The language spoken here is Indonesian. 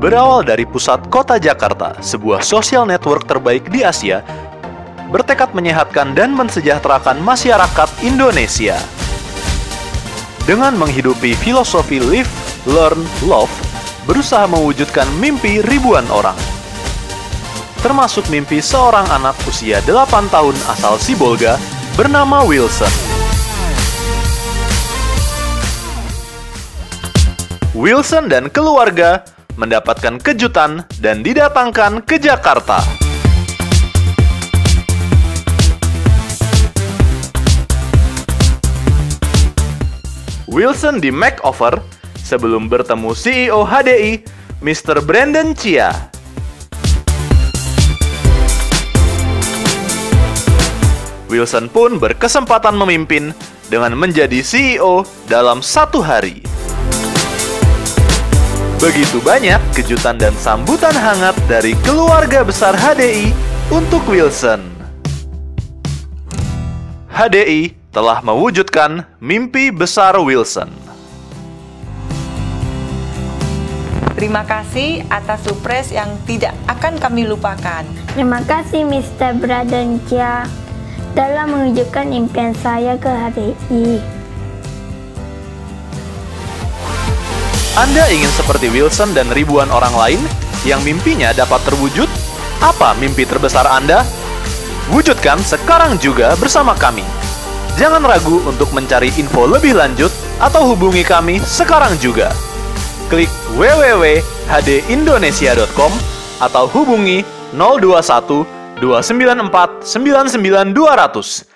berawal dari pusat kota Jakarta, sebuah social network terbaik di Asia, bertekad menyehatkan dan mensejahterakan masyarakat Indonesia. Dengan menghidupi filosofi Live, Learn, Love, berusaha mewujudkan mimpi ribuan orang. Termasuk mimpi seorang anak usia 8 tahun asal Sibolga bernama Wilson. Wilson dan keluarga mendapatkan kejutan dan didatangkan ke Jakarta. Wilson di makeover sebelum bertemu CEO HDI, Mr. Brandon Chia. Wilson pun berkesempatan memimpin dengan menjadi CEO dalam 1 hari. Begitu banyak kejutan dan sambutan hangat dari keluarga besar HDI untuk Wilson. HDI telah mewujudkan mimpi besar Wilson. Terima kasih atas surprise yang tidak akan kami lupakan. Terima kasih Mr. Brandon Chia dalam mewujudkan impian saya ke HDI. Anda ingin seperti Wilson dan ribuan orang lain yang mimpinya dapat terwujud? Apa mimpi terbesar Anda? Wujudkan sekarang juga bersama kami. Jangan ragu untuk mencari info lebih lanjut atau hubungi kami sekarang juga. Klik www.hdindonesia.com atau hubungi 021 294 99 200.